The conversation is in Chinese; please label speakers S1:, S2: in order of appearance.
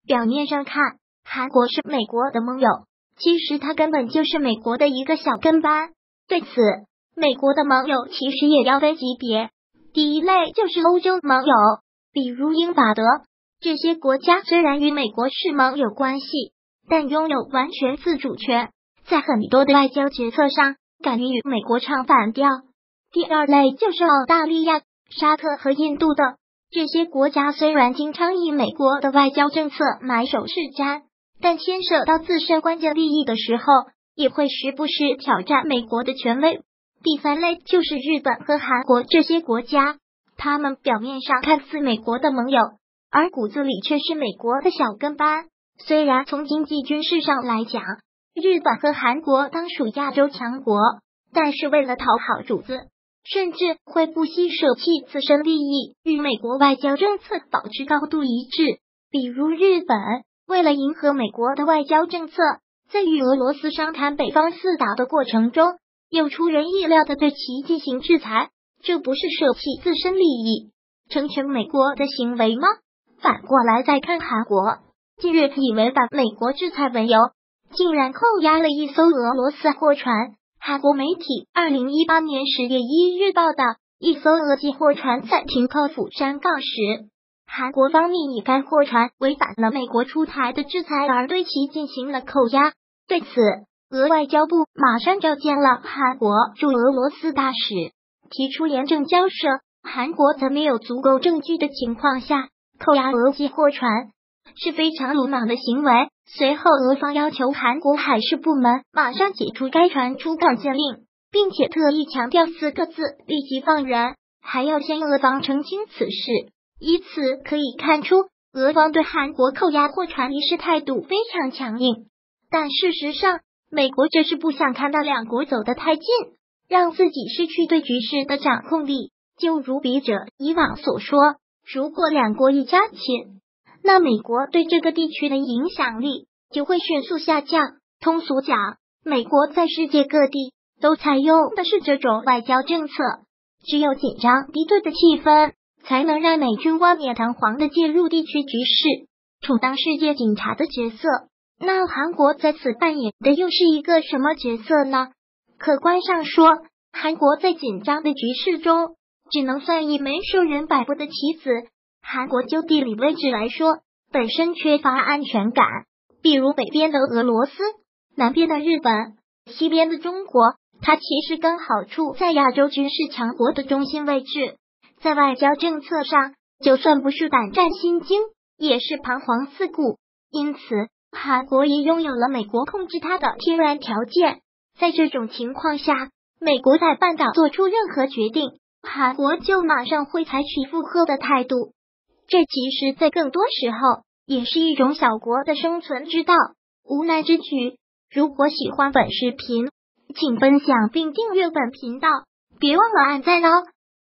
S1: 表面上看，韩国是美国的盟友，其实它根本就是美国的一个小跟班。对此，美国的盟友其实也要分级别。第一类就是欧洲盟友，比如英法德，这些国家虽然与美国是盟友关系，但拥有完全自主权，在很多的外交决策上敢于与美国唱反调。第二类就是澳大利亚、沙特和印度的，这些国家虽然经常以美国的外交政策买手是瞻，但牵涉到自身关键利益的时候，也会时不时挑战美国的权威。第三类就是日本和韩国这些国家，他们表面上看似美国的盟友，而骨子里却是美国的小跟班。虽然从经济军事上来讲，日本和韩国当属亚洲强国，但是为了讨好主子，甚至会不惜舍弃自身利益，与美国外交政策保持高度一致。比如日本为了迎合美国的外交政策，在与俄罗斯商谈北方四岛的过程中，又出人意料的对其进行制裁，这不是舍弃自身利益，成全美国的行为吗？反过来再看韩国，近日以违反美国制裁为由，竟然扣押了一艘俄罗斯货船。韩国媒体2018年10月1日报道，一艘俄籍货船在停靠釜山港时，韩国方面以该货船违反了美国出台的制裁而对其进行了扣押。对此，俄外交部马上召见了韩国驻俄罗斯大使，提出严正交涉。韩国在没有足够证据的情况下扣押俄籍货船，是非常鲁莽的行为。随后，俄方要求韩国海事部门马上解除该船出港禁令，并且特意强调4个字：立即放人，还要向俄方澄清此事。以此可以看出，俄方对韩国扣押货船一事态度非常强硬。但事实上，美国这是不想看到两国走得太近，让自己失去对局势的掌控力。就如笔者以往所说，如果两国一加紧，那美国对这个地区的影响力就会迅速下降。通俗讲，美国在世界各地都采用的是这种外交政策，只有紧张敌对的气氛，才能让美军冠冕堂皇的介入地区局势，充当世界警察的角色。那韩国在此扮演的又是一个什么角色呢？客观上说，韩国在紧张的局势中只能算一枚受人摆布的棋子。韩国就地理位置来说，本身缺乏安全感，比如北边的俄罗斯，南边的日本，西边的中国，它其实刚好处在亚洲军事强国的中心位置。在外交政策上，就算不是胆战心惊，也是彷徨四顾。因此，韩国也拥有了美国控制它的天然条件。在这种情况下，美国在半岛做出任何决定，韩国就马上会采取附和的态度。这其实在更多时候也是一种小国的生存之道，无奈之举。如果喜欢本视频，请分享并订阅本频道，别忘了按赞哦。